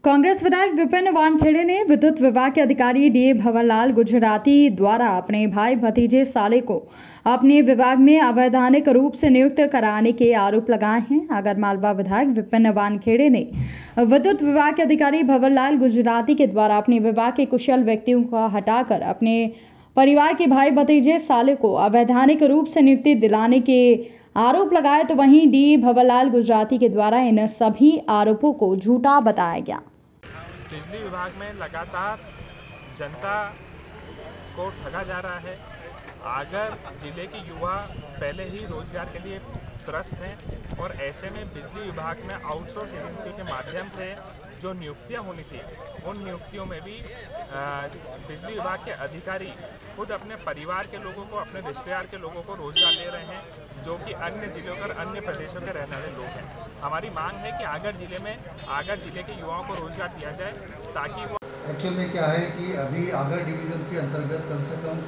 कांग्रेस विधायक विपिन वानखेड़े ने विद्युत विभाग के अधिकारी डी भंवरलाल गुजराती द्वारा अपने भाई भतीजे साले को अपने विभाग में अवैधानिक रूप से नियुक्त कराने के आरोप लगाए हैं। आगरमालवा विधायक विपिन वानखेड़े ने विद्युत विभाग के अधिकारी भंवरलाल गुजराती के द्वारा अपने विभाग के कुशल व्यक्तियों को हटाकर अपने परिवार के भाई भतीजे साले को अवैधानिक रूप से नियुक्ति दिलाने के आरोप लगाए, तो वहीं डी भंवरलाल गुजराती के द्वारा इन सभी आरोपों को झूठा बताया गया। बिजली विभाग में लगातार जनता को ठगा जा रहा है। आगर जिले के युवा पहले ही रोजगार के लिए त्रस्त हैं और ऐसे में बिजली विभाग में आउटसोर्स एजेंसियों के माध्यम से जो नियुक्तियां होनी थी, उन नियुक्तियों में भी बिजली विभाग के अधिकारी खुद अपने परिवार के लोगों को, अपने रिश्तेदार के लोगों को रोजगार दे रहे हैं, जो कि अन्य जिलों और अन्य प्रदेशों के रहने वाले लोग हैं। हमारी मांग है कि आगर जिले के युवाओं को रोजगार दिया जाए ताकि वो एक्चुअल में क्या है कि अभी आगर डिवीज़न के अंतर्गत कम से कम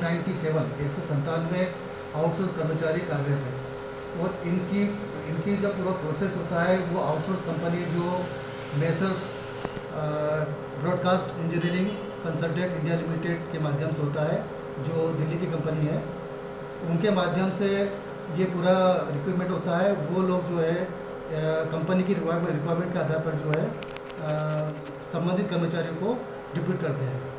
197 आउटसोर्स कर्मचारी कार्यरत हैं और इनकी जो पूरा प्रोसेस होता है वो आउटसोर्स कंपनी जो messrs broadcast engineering consultant India limited के माध्यम से होता है, जो दिल्ली की कंपनी है, उनके माध्यम से ये पूरा रिक्रूटमेंट होता है। वो लोग जो है कंपनी की रिक्वायरमेंट के आधार पर जो है संबंधित कर्मचारियों को डिप्यूट करते हैं।